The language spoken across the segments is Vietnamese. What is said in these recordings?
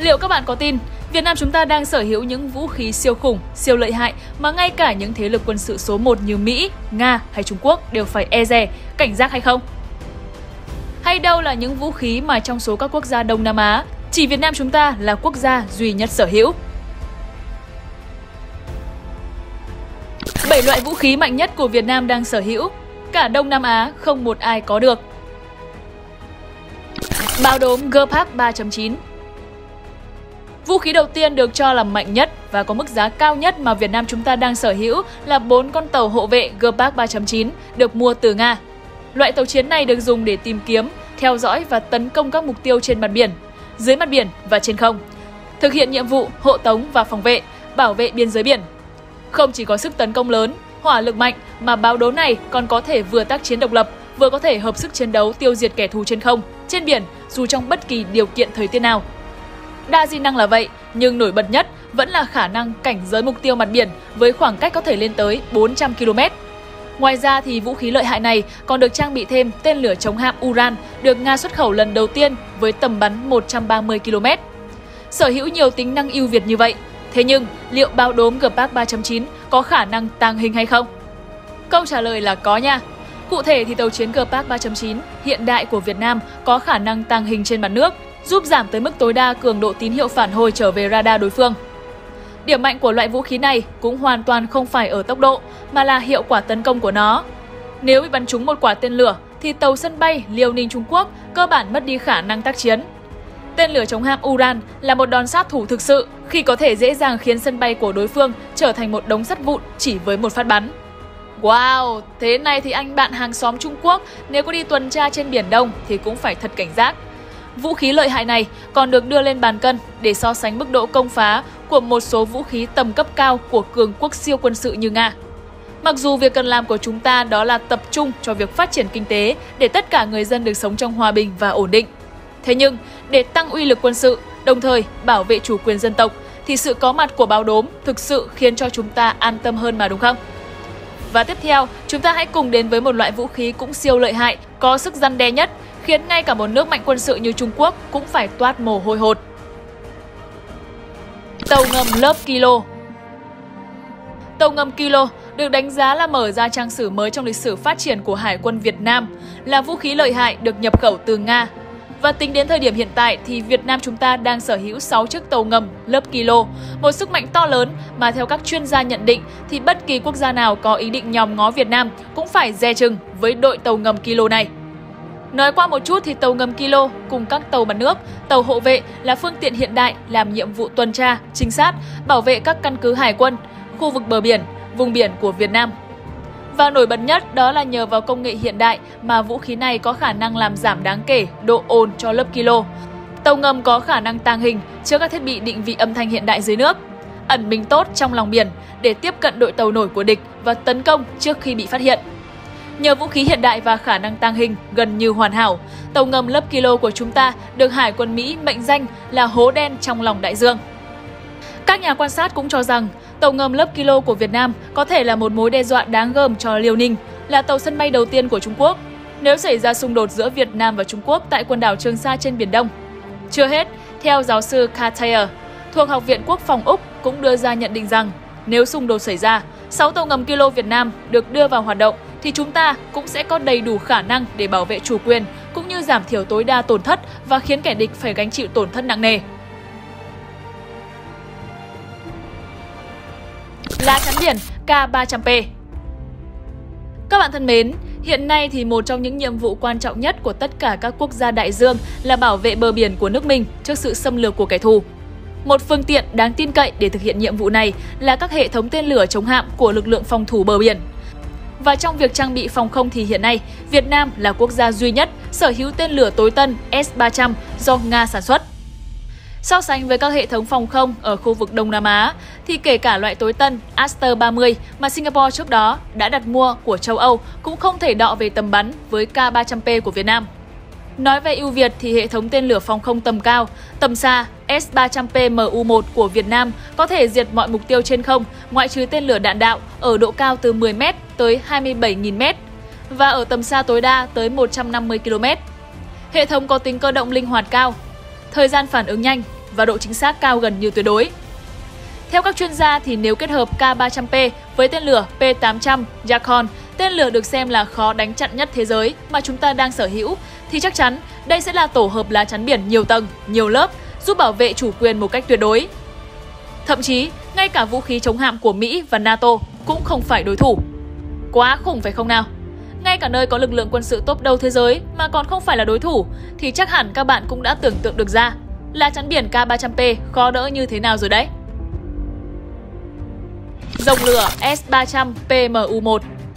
Liệu các bạn có tin Việt Nam chúng ta đang sở hữu những vũ khí siêu khủng, siêu lợi hại mà ngay cả những thế lực quân sự số 1 như Mỹ, Nga hay Trung Quốc đều phải e dè, cảnh giác hay không? Hay đâu là những vũ khí mà trong số các quốc gia Đông Nam Á, chỉ Việt Nam chúng ta là quốc gia duy nhất sở hữu? 7 loại vũ khí mạnh nhất của Việt Nam đang sở hữu, cả Đông Nam Á không một ai có được. Báo đốm Gepard 3.9. Vũ khí đầu tiên được cho là mạnh nhất và có mức giá cao nhất mà Việt Nam chúng ta đang sở hữu là 4 con tàu hộ vệ Gepard 3.9 được mua từ Nga. Loại tàu chiến này được dùng để tìm kiếm, theo dõi và tấn công các mục tiêu trên mặt biển, dưới mặt biển và trên không, thực hiện nhiệm vụ hộ tống và phòng vệ, bảo vệ biên giới biển. Không chỉ có sức tấn công lớn, hỏa lực mạnh mà báo đốm này còn có thể vừa tác chiến độc lập, vừa có thể hợp sức chiến đấu tiêu diệt kẻ thù trên không, trên biển dù trong bất kỳ điều kiện thời tiết nào. Đa di năng là vậy, nhưng nổi bật nhất vẫn là khả năng cảnh giới mục tiêu mặt biển với khoảng cách có thể lên tới 400 km. Ngoài ra thì vũ khí lợi hại này còn được trang bị thêm tên lửa chống hạm Uran được Nga xuất khẩu lần đầu tiên với tầm bắn 130 km. Sở hữu nhiều tính năng ưu việt như vậy, thế nhưng liệu báo đốm Gepard 3.9 có khả năng tàng hình hay không? Câu trả lời là có nha. Cụ thể thì tàu chiến Gepard 3.9 hiện đại của Việt Nam có khả năng tàng hình trên mặt nước, giúp giảm tới mức tối đa cường độ tín hiệu phản hồi trở về radar đối phương. Điểm mạnh của loại vũ khí này cũng hoàn toàn không phải ở tốc độ, mà là hiệu quả tấn công của nó. Nếu bị bắn trúng một quả tên lửa, thì tàu sân bay Liêu Ninh Trung Quốc cơ bản mất đi khả năng tác chiến. Tên lửa chống hạm Uran là một đòn sát thủ thực sự khi có thể dễ dàng khiến sân bay của đối phương trở thành một đống sắt vụn chỉ với một phát bắn. Wow, thế này thì anh bạn hàng xóm Trung Quốc nếu có đi tuần tra trên Biển Đông thì cũng phải thật cảnh giác. Vũ khí lợi hại này còn được đưa lên bàn cân để so sánh mức độ công phá của một số vũ khí tầm cấp cao của cường quốc siêu quân sự như Nga. Mặc dù việc cần làm của chúng ta đó là tập trung cho việc phát triển kinh tế để tất cả người dân được sống trong hòa bình và ổn định. Thế nhưng, để tăng uy lực quân sự, đồng thời bảo vệ chủ quyền dân tộc, thì sự có mặt của báo đốm thực sự khiến cho chúng ta an tâm hơn mà đúng không? Và tiếp theo, chúng ta hãy cùng đến với một loại vũ khí cũng siêu lợi hại, có sức răn đe nhất, khiến ngay cả một nước mạnh quân sự như Trung Quốc cũng phải toát mồ hôi hột. Tàu ngầm lớp Kilo. Tàu ngầm Kilo được đánh giá là mở ra trang sử mới trong lịch sử phát triển của Hải quân Việt Nam, là vũ khí lợi hại được nhập khẩu từ Nga. Và tính đến thời điểm hiện tại thì Việt Nam chúng ta đang sở hữu 6 chiếc tàu ngầm lớp Kilo, một sức mạnh to lớn mà theo các chuyên gia nhận định thì bất kỳ quốc gia nào có ý định nhòm ngó Việt Nam cũng phải dè chừng với đội tàu ngầm Kilo này. Nói qua một chút thì tàu ngầm Kilo cùng các tàu mặt nước, tàu hộ vệ là phương tiện hiện đại làm nhiệm vụ tuần tra, trinh sát, bảo vệ các căn cứ hải quân, khu vực bờ biển, vùng biển của Việt Nam. Và nổi bật nhất đó là nhờ vào công nghệ hiện đại mà vũ khí này có khả năng làm giảm đáng kể độ ồn cho lớp Kilo. Tàu ngầm có khả năng tàng hình trước các thiết bị định vị âm thanh hiện đại dưới nước, ẩn mình tốt trong lòng biển để tiếp cận đội tàu nổi của địch và tấn công trước khi bị phát hiện. Nhờ vũ khí hiện đại và khả năng tàng hình gần như hoàn hảo, tàu ngầm lớp Kilo của chúng ta được Hải quân Mỹ mệnh danh là hố đen trong lòng đại dương. Các nhà quan sát cũng cho rằng tàu ngầm lớp Kilo của Việt Nam có thể là một mối đe dọa đáng gờm cho Liêu Ninh, là tàu sân bay đầu tiên của Trung Quốc, nếu xảy ra xung đột giữa Việt Nam và Trung Quốc tại quần đảo Trường Sa trên Biển Đông. Chưa hết, theo giáo sư Cartier, thuộc Học viện Quốc phòng Úc cũng đưa ra nhận định rằng nếu xung đột xảy ra, 6 tàu ngầm Kilo Việt Nam được đưa vào hoạt động thì chúng ta cũng sẽ có đầy đủ khả năng để bảo vệ chủ quyền cũng như giảm thiểu tối đa tổn thất và khiến kẻ địch phải gánh chịu tổn thất nặng nề. Lá chắn biển K300P. Các bạn thân mến, hiện nay thì một trong những nhiệm vụ quan trọng nhất của tất cả các quốc gia đại dương là bảo vệ bờ biển của nước mình trước sự xâm lược của kẻ thù. Một phương tiện đáng tin cậy để thực hiện nhiệm vụ này là các hệ thống tên lửa chống hạm của lực lượng phòng thủ bờ biển. Và trong việc trang bị phòng không thì hiện nay, Việt Nam là quốc gia duy nhất sở hữu tên lửa tối tân S-300 do Nga sản xuất. So sánh với các hệ thống phòng không ở khu vực Đông Nam Á, thì kể cả loại tối tân Aster 30 mà Singapore trước đó đã đặt mua của châu Âu cũng không thể đọ về tầm bắn với K300P của Việt Nam. Nói về ưu việt thì hệ thống tên lửa phòng không tầm cao, tầm xa S-300P MU-1 của Việt Nam có thể diệt mọi mục tiêu trên không, ngoại trừ tên lửa đạn đạo ở độ cao từ 10m tới 27.000m và ở tầm xa tối đa tới 150 km. Hệ thống có tính cơ động linh hoạt cao, thời gian phản ứng nhanh, và độ chính xác cao gần như tuyệt đối. Theo các chuyên gia thì nếu kết hợp K300P với tên lửa P800 Yakon, tên lửa được xem là khó đánh chặn nhất thế giới mà chúng ta đang sở hữu, thì chắc chắn đây sẽ là tổ hợp lá chắn biển nhiều tầng, nhiều lớp, giúp bảo vệ chủ quyền một cách tuyệt đối. Thậm chí, ngay cả vũ khí chống hạm của Mỹ và NATO cũng không phải đối thủ. Quá khủng phải không nào? Ngay cả nơi có lực lượng quân sự top đầu thế giới mà còn không phải là đối thủ, thì chắc hẳn các bạn cũng đã tưởng tượng được ra lá chắn biển K300P khó đỡ như thế nào rồi đấy. Rồng lửa S-300 PMU-1.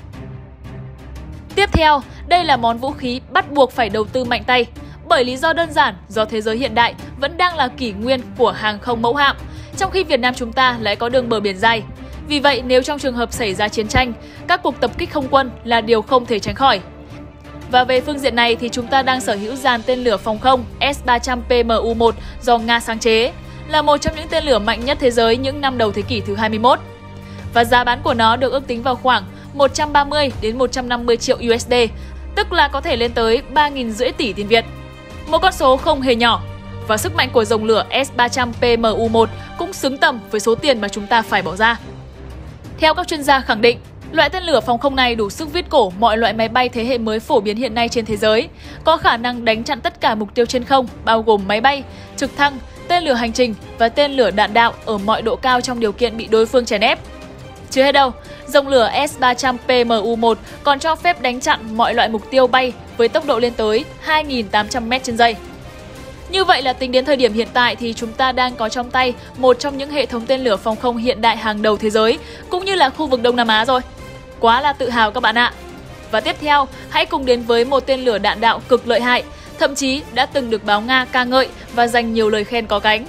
Tiếp theo, đây là món vũ khí bắt buộc phải đầu tư mạnh tay, bởi lý do đơn giản do thế giới hiện đại vẫn đang là kỷ nguyên của hàng không mẫu hạm, trong khi Việt Nam chúng ta lại có đường bờ biển dài. Vì vậy, nếu trong trường hợp xảy ra chiến tranh, các cuộc tập kích không quân là điều không thể tránh khỏi. Và về phương diện này thì chúng ta đang sở hữu dàn tên lửa phòng không S-300 PMU-1 do Nga sáng chế, là một trong những tên lửa mạnh nhất thế giới những năm đầu thế kỷ thứ 21. Và giá bán của nó được ước tính vào khoảng 130 đến 150 triệu USD, tức là có thể lên tới 3.500 tỷ tiền Việt. Một con số không hề nhỏ. Và sức mạnh của dòng lửa S-300 PMU-1 cũng xứng tầm với số tiền mà chúng ta phải bỏ ra. Theo các chuyên gia khẳng định, loại tên lửa phòng không này đủ sức viết cổ mọi loại máy bay thế hệ mới phổ biến hiện nay trên thế giới, có khả năng đánh chặn tất cả mục tiêu trên không, bao gồm máy bay, trực thăng, tên lửa hành trình và tên lửa đạn đạo ở mọi độ cao trong điều kiện bị đối phương chèn ép. Chưa hết đâu, dòng lửa S-300 PMU-1 còn cho phép đánh chặn mọi loại mục tiêu bay với tốc độ lên tới 2.800 m/giây. Như vậy là tính đến thời điểm hiện tại thì chúng ta đang có trong tay một trong những hệ thống tên lửa phòng không hiện đại hàng đầu thế giới, cũng như là khu vực Đông Nam Á rồi. Quá là tự hào các bạn ạ! Và tiếp theo, hãy cùng đến với một tên lửa đạn đạo cực lợi hại, thậm chí đã từng được báo Nga ca ngợi và dành nhiều lời khen có cánh.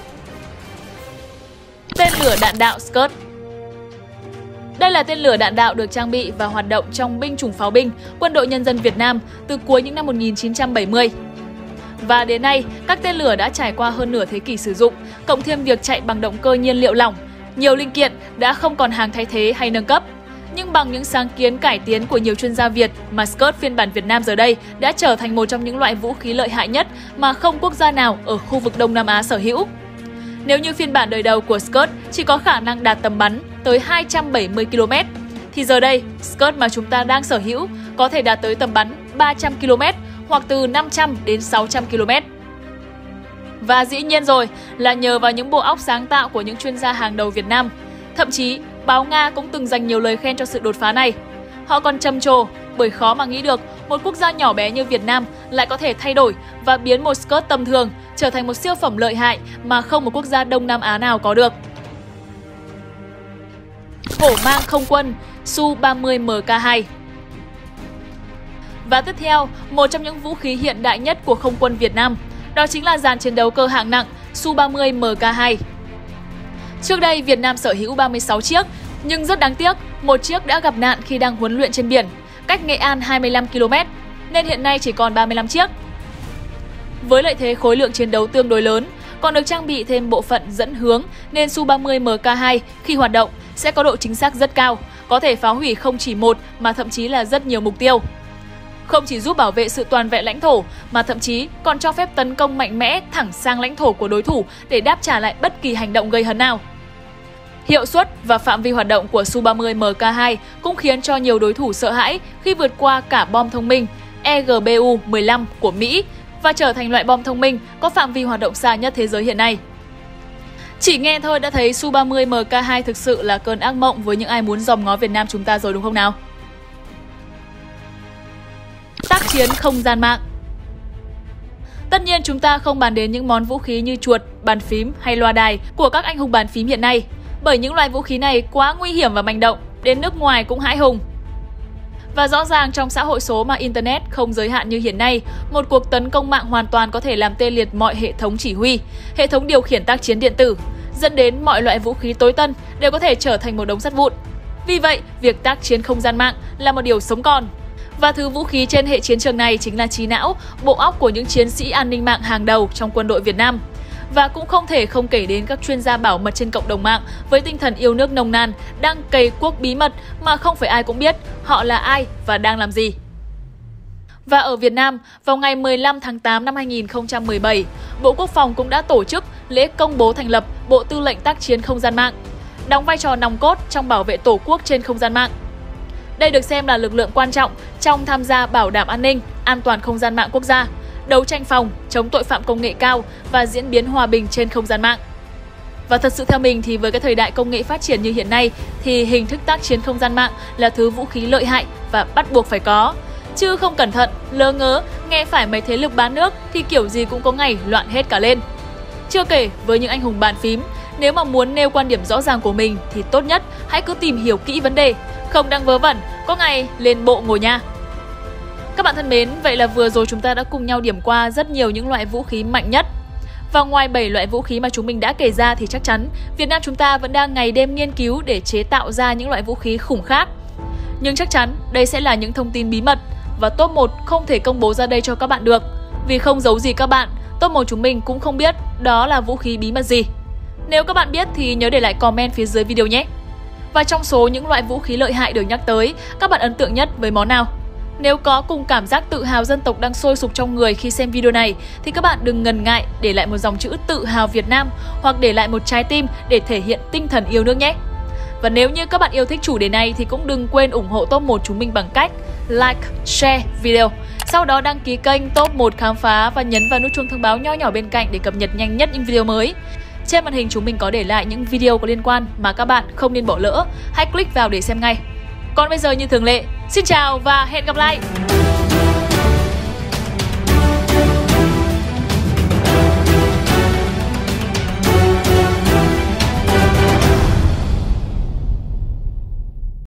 Tên lửa đạn đạo Scud. Đây là tên lửa đạn đạo được trang bị và hoạt động trong binh chủng pháo binh, Quân đội Nhân dân Việt Nam từ cuối những năm 1970. Và đến nay, các tên lửa đã trải qua hơn nửa thế kỷ sử dụng, cộng thêm việc chạy bằng động cơ nhiên liệu lỏng, nhiều linh kiện đã không còn hàng thay thế hay nâng cấp. Nhưng bằng những sáng kiến cải tiến của nhiều chuyên gia Việt mà Scud phiên bản Việt Nam giờ đây đã trở thành một trong những loại vũ khí lợi hại nhất mà không quốc gia nào ở khu vực Đông Nam Á sở hữu. Nếu như phiên bản đời đầu của Scud chỉ có khả năng đạt tầm bắn tới 270 km, thì giờ đây Scud mà chúng ta đang sở hữu có thể đạt tới tầm bắn 300 km hoặc từ 500 đến 600 km. Và dĩ nhiên rồi là nhờ vào những bộ óc sáng tạo của những chuyên gia hàng đầu Việt Nam. Thậm chí, báo Nga cũng từng dành nhiều lời khen cho sự đột phá này. Họ còn trầm trồ bởi khó mà nghĩ được một quốc gia nhỏ bé như Việt Nam lại có thể thay đổi và biến một Scud tầm thường trở thành một siêu phẩm lợi hại mà không một quốc gia Đông Nam Á nào có được. Hổ mang không quân Su-30 Mk2. Và tiếp theo, một trong những vũ khí hiện đại nhất của không quân Việt Nam, đó chính là dàn chiến đấu cơ hạng nặng Su-30 Mk2. Trước đây, Việt Nam sở hữu 36 chiếc, nhưng rất đáng tiếc, một chiếc đã gặp nạn khi đang huấn luyện trên biển, cách Nghệ An 25 km, nên hiện nay chỉ còn 35 chiếc. Với lợi thế khối lượng chiến đấu tương đối lớn, còn được trang bị thêm bộ phận dẫn hướng, nên Su-30 Mk2 khi hoạt động sẽ có độ chính xác rất cao, có thể phá hủy không chỉ một mà thậm chí là rất nhiều mục tiêu. Không chỉ giúp bảo vệ sự toàn vẹn lãnh thổ mà thậm chí còn cho phép tấn công mạnh mẽ thẳng sang lãnh thổ của đối thủ để đáp trả lại bất kỳ hành động gây hấn nào. Hiệu suất và phạm vi hoạt động của Su-30 Mk2 cũng khiến cho nhiều đối thủ sợ hãi khi vượt qua cả bom thông minh EGBU-15 của Mỹ và trở thành loại bom thông minh có phạm vi hoạt động xa nhất thế giới hiện nay. Chỉ nghe thôi đã thấy Su-30 Mk2 thực sự là cơn ác mộng với những ai muốn dòm ngó Việt Nam chúng ta rồi đúng không nào? Tác chiến không gian mạng. Tất nhiên chúng ta không bàn đến những món vũ khí như chuột, bàn phím hay loa đài của các anh hùng bàn phím hiện nay, bởi những loại vũ khí này quá nguy hiểm và manh động, đến nước ngoài cũng hãi hùng. Và rõ ràng trong xã hội số mà Internet không giới hạn như hiện nay, một cuộc tấn công mạng hoàn toàn có thể làm tê liệt mọi hệ thống chỉ huy, hệ thống điều khiển tác chiến điện tử, dẫn đến mọi loại vũ khí tối tân đều có thể trở thành một đống sắt vụn. Vì vậy, việc tác chiến không gian mạng là một điều sống còn. Và thứ vũ khí trên hệ chiến trường này chính là trí não, bộ óc của những chiến sĩ an ninh mạng hàng đầu trong quân đội Việt Nam. Và cũng không thể không kể đến các chuyên gia bảo mật trên cộng đồng mạng với tinh thần yêu nước nồng nàn, đang cày cuốc bí mật mà không phải ai cũng biết họ là ai và đang làm gì. Và ở Việt Nam, vào ngày 15 tháng 8 năm 2017, Bộ Quốc phòng cũng đã tổ chức lễ công bố thành lập Bộ Tư lệnh Tác chiến Không gian mạng, đóng vai trò nòng cốt trong bảo vệ Tổ quốc trên không gian mạng. Đây được xem là lực lượng quan trọng trong tham gia bảo đảm an ninh, an toàn không gian mạng quốc gia, đấu tranh phòng, chống tội phạm công nghệ cao và diễn biến hòa bình trên không gian mạng. Và thật sự theo mình thì với cái thời đại công nghệ phát triển như hiện nay thì hình thức tác chiến không gian mạng là thứ vũ khí lợi hại và bắt buộc phải có. Chứ không cẩn thận, lơ ngớ, nghe phải mấy thế lực bán nước thì kiểu gì cũng có ngày loạn hết cả lên. Chưa kể với những anh hùng bàn phím, nếu mà muốn nêu quan điểm rõ ràng của mình thì tốt nhất hãy cứ tìm hiểu kỹ vấn đề, không đang vớ vẩn, có ngày lên bộ ngồi nha. Các bạn thân mến, vậy là vừa rồi chúng ta đã cùng nhau điểm qua rất nhiều những loại vũ khí mạnh nhất. Và ngoài 7 loại vũ khí mà chúng mình đã kể ra thì chắc chắn Việt Nam chúng ta vẫn đang ngày đêm nghiên cứu để chế tạo ra những loại vũ khí khủng khác. Nhưng chắc chắn đây sẽ là những thông tin bí mật và top 1 không thể công bố ra đây cho các bạn được. Vì không giấu gì các bạn, top 1 chúng mình cũng không biết đó là vũ khí bí mật gì. Nếu các bạn biết thì nhớ để lại comment phía dưới video nhé. Và trong số những loại vũ khí lợi hại được nhắc tới, các bạn ấn tượng nhất với món nào? Nếu có cùng cảm giác tự hào dân tộc đang sôi sục trong người khi xem video này thì các bạn đừng ngần ngại để lại một dòng chữ tự hào Việt Nam hoặc để lại một trái tim để thể hiện tinh thần yêu nước nhé. Và nếu như các bạn yêu thích chủ đề này thì cũng đừng quên ủng hộ top 1 chúng mình bằng cách like, share video. Sau đó đăng ký kênh top 1 khám phá và nhấn vào nút chuông thông báo nho nhỏ bên cạnh để cập nhật nhanh nhất những video mới. Trên màn hình chúng mình có để lại những video có liên quan mà các bạn không nên bỏ lỡ. Hãy click vào để xem ngay. Còn bây giờ như thường lệ, xin chào và hẹn gặp lại!